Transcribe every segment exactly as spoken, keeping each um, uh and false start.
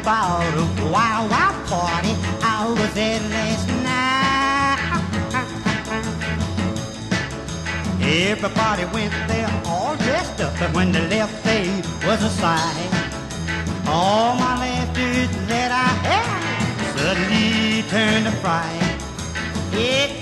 about a wild, wild party I was at last night. Everybody went there all dressed up, but when they left there was a sight. All my laughter that I had suddenly turned to fright. Yeah.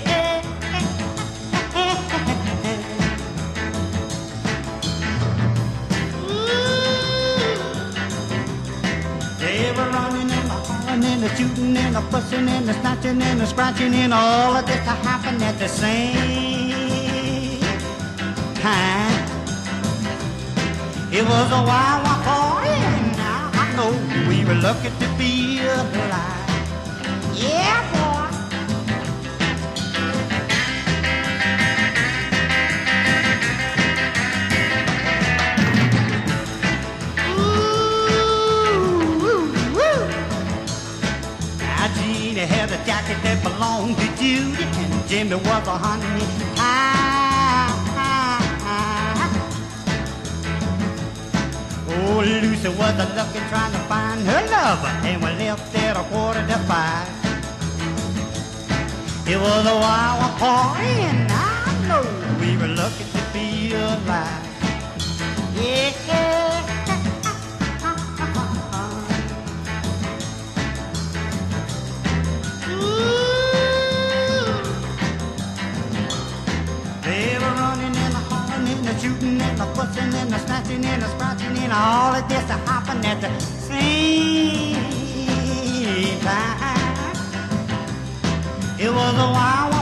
They were running and the hollering and the shooting and the fussing and the snatching and the scratching and all of this to happen at the same time. It was a wild, wild party, and now I know we were lucky to be alive. Yeah, boy. Jeannie had a jacket that belonged to Judy, and Jimmy was a honey pie. Oh, Lucy was a looking, trying to find her lover, and we left at a quarter to five. It was a wild party, and I know we were lucky to be alive. Yeah. Shooting and the fussing and the snatching and the scratching and all of this to happen at the same time. It was a wild